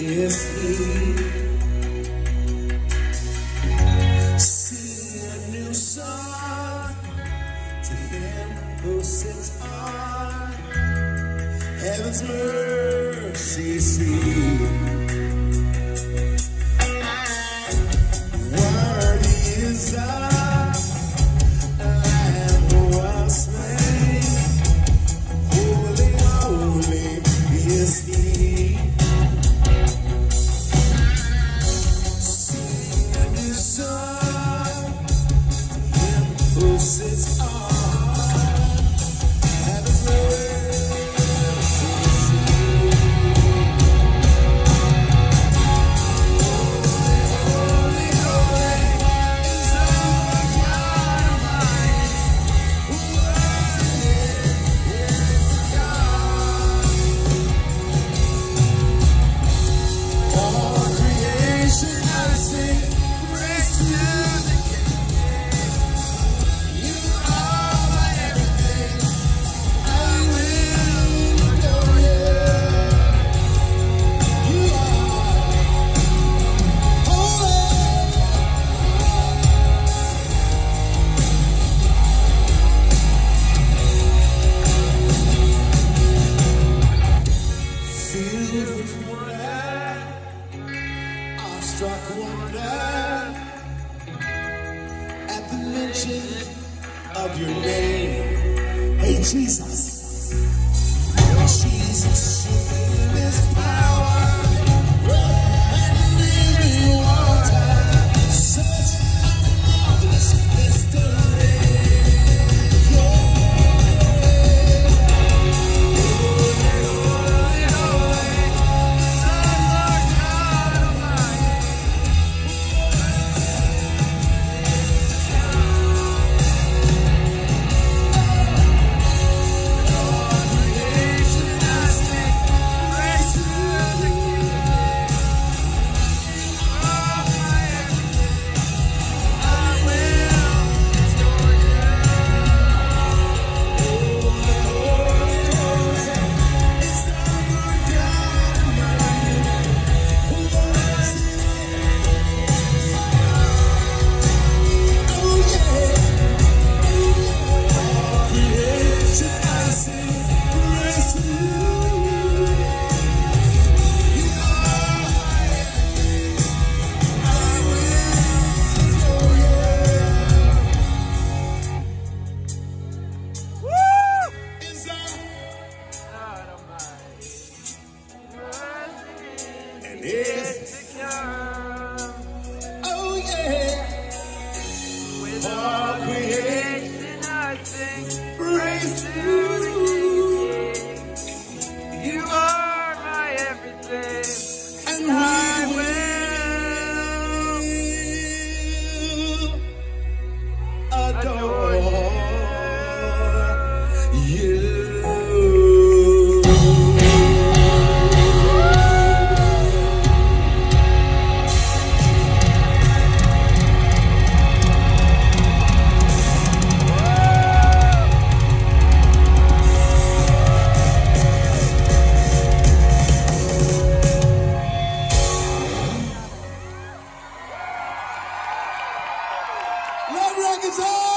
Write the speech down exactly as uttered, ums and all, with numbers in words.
is He. Sing a new song to Him who sits on heaven's mercy seat. Worthy is the Lamb who was slain. Holy, holy is He. Sing a new song to Him who sits on heaven's mercy seat. Holy, holy is the Lord God Almighty. Worthy is God. All creation I sing praise to the King. You are my everything. I will adore you. You are holy. Filled with wonder, awestruck wonder, at the mention of your name. Hey, Jesus. Jesus, show His power and living water. Such a marvelous mystery. Yeah. Holy, holy, is the Lord God Almighty. All creation I sing praise to the King. Oh, my everything, I will adore you. Holy, holy, holy is the Lord God Almighty. Who was in Oh, yeah. All creation I sing praise to you. You are my everything. I will adore you. Woo! Is our God Almighty worthy and is to come. Oh, yeah. With all creation I sing praise to the King. You are my everything, and I will adore you. Love Arkansas!